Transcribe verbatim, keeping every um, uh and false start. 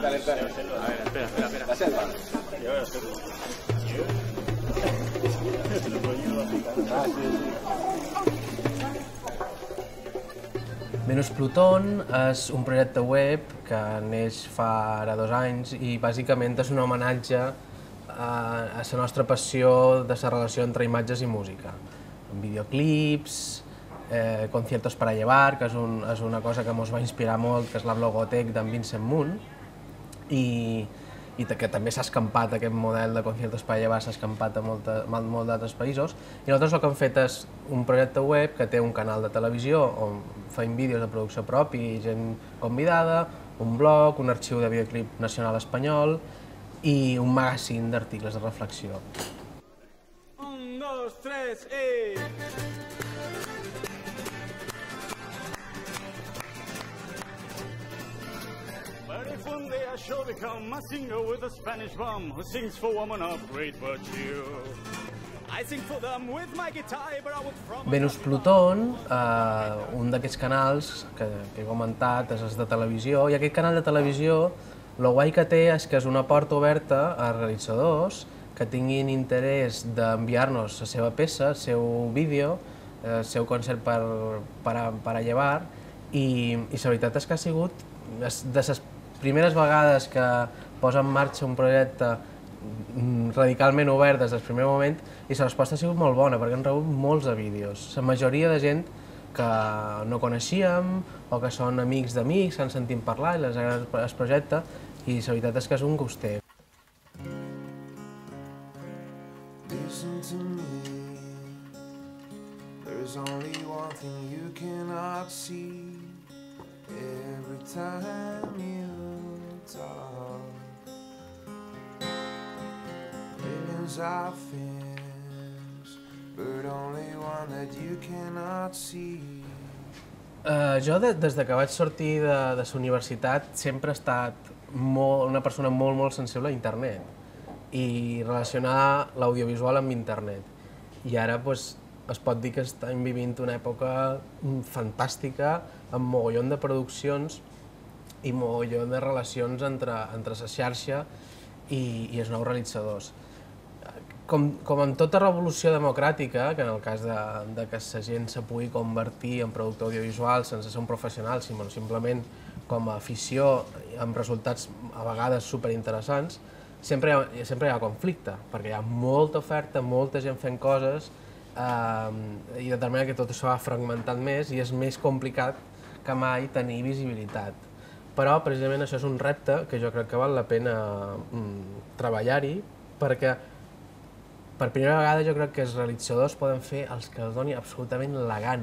alerta. A ver, espera, espera, espera. La selva. Yo voy a hacerlo. Ah, sí, sí. Venus Pluton és un projecte web que neix fa ara dos anys i bàsicament és un homenatge a, a la nostra passió de la relació entre imatges i música. Amb videoclips, eh, conciertos para llevar, que és, un, és una cosa que ens va inspirar molt, que és la Blogotech d'en Vincent Moon, i, i que també s'ha escampat, aquest model de conciertos para llevar s'ha escampat a molt, molt d'altres països. I nosaltres el que hem fet és un projecte web que té un canal de televisió on fem vídeos de producció propi i gent convidada, un blog, un arxiu de videoclip nacional espanyol i un magazín d'articles de reflexió. Un, dos, tres, i... If one day I shall become a singer with a Spanish bum who sings for women of great virtue. I sing for them with my guitar, but I would from... Venus Pluton, eh, un d'aquests canals que, que he comentat, és el de televisió, i aquest canal de televisió, el guai que té és que és una porta oberta a realitzadors que tinguin interès d'enviar-nos la seva peça, el seu vídeo, el seu concert per, per, a, per a llevar, i, i la veritat és que ha sigut de les primeres vegades que posa en marxa un projecte radicalment obert des del primer moment i la resposta ha sigut molt bona perquè hem rebut molts de vídeos. La majoria de gent que no coneixíem o que són amics d'amics, s'han sentit parlar i les agrada el projecte i la veritat és que és un guster. Listen to me. There's only one thing you cannot see. Every time you talk, millions of things, but only one that you cannot see. Uh, jo, de, des de que vaig sortir de, de la universitat, sempre he estat molt, una persona molt, molt sensible a internet i relacionar l'audiovisual amb internet. I ara pues, es pot dir que estem vivint una època fantàstica amb mogollon de produccions i mogollon de relacions entre, entre la xarxa i, i els nous realitzadors. Com, com en tota revolució democràtica, que en el cas de, de que la gent se pugui convertir en productor audiovisual sense ser un professional, sinó simplement com a afició amb resultats a vegades superinteressants, sempre hi ha, sempre hi ha conflicte, perquè hi ha molta oferta, molta gent fent coses, eh, i de tal manera que tot això ha fragmentat més i és més complicat que mai tenir visibilitat. Però precisament això és un repte que jo crec que val la pena mm, treballar-hi, perquè per primera vegada jo crec que els realitzadors poden fer els que els doni absolutament la gana.